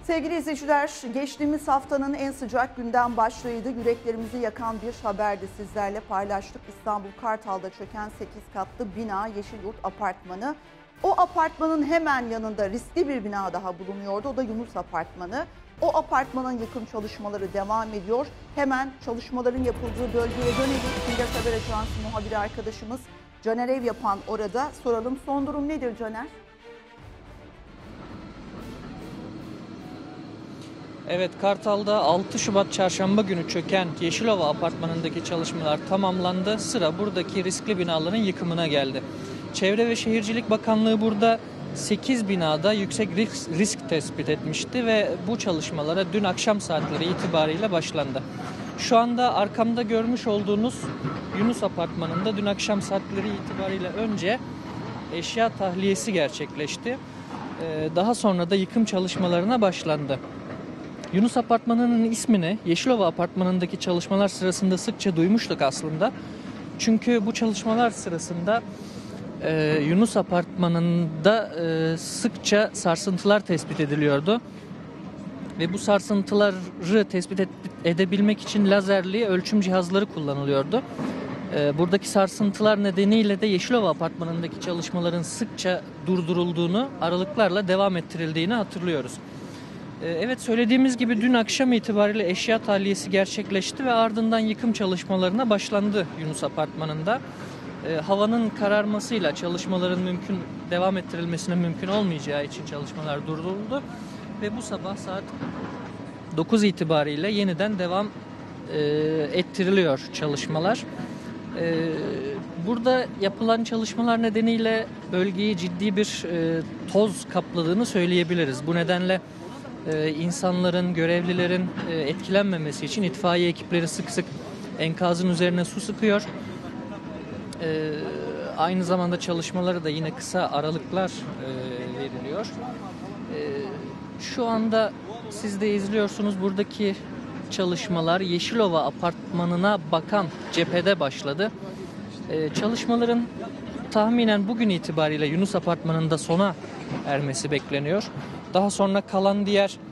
Sevgili izleyiciler, geçtiğimiz haftanın en sıcak günden başlığıydı. Yüreklerimizi yakan bir haberdi, sizlerle paylaştık. İstanbul Kartal'da çöken 8 katlı bina Yeşilyurt Apartmanı. O apartmanın hemen yanında riskli bir bina daha bulunuyordu. O da Yunus Apartmanı. O apartmanın yıkım çalışmaları devam ediyor. Hemen çalışmaların yapıldığı bölgeye dönelim. Kilyas Haber Ajansı muhabiri arkadaşımız Caner Ev yapan orada. Soralım, son durum nedir Caner? Evet, Kartal'da 6 Şubat Çarşamba günü çöken Yeşilova Apartmanı'ndaki çalışmalar tamamlandı. Sıra buradaki riskli binaların yıkımına geldi. Çevre ve Şehircilik Bakanlığı burada 8 binada yüksek risk tespit etmişti ve bu çalışmalara dün akşam saatleri itibariyle başlandı. Şu anda arkamda görmüş olduğunuz Yunus Apartmanı'nda dün akşam saatleri itibariyle önce eşya tahliyesi gerçekleşti. Daha sonra da yıkım çalışmalarına başlandı. Yunus Apartmanı'nın ismini Yeşilova Apartmanı'ndaki çalışmalar sırasında sıkça duymuştuk aslında. Çünkü bu çalışmalar sırasında Yunus Apartmanı'nda sıkça sarsıntılar tespit ediliyordu. Ve bu sarsıntıları tespit edebilmek için lazerli ölçüm cihazları kullanılıyordu. Buradaki sarsıntılar nedeniyle de Yeşilova Apartmanı'ndaki çalışmaların sıkça durdurulduğunu, aralıklarla devam ettirildiğini hatırlıyoruz. Evet, söylediğimiz gibi dün akşam itibariyle eşya tahliyesi gerçekleşti ve ardından yıkım çalışmalarına başlandı Yunus Apartmanı'nda. Havanın kararmasıyla çalışmaların devam ettirilmesinin mümkün olmayacağı için çalışmalar durduruldu ve bu sabah saat 9 itibariyle yeniden devam ettiriliyor çalışmalar. Burada yapılan çalışmalar nedeniyle bölgeyi ciddi bir toz kapladığını söyleyebiliriz. Bu nedenle insanların, görevlilerin etkilenmemesi için itfaiye ekipleri sık sık enkazın üzerine su sıkıyor. Aynı zamanda çalışmaları da yine kısa aralıklar veriliyor. Şu anda siz de izliyorsunuz, buradaki çalışmalar Yeşilova Apartmanı'na bakan cephede başladı. Çalışmaların tahminen bugün itibariyle Yunus Apartmanı'nda sona ermesi bekleniyor. Daha sonra kalan diğer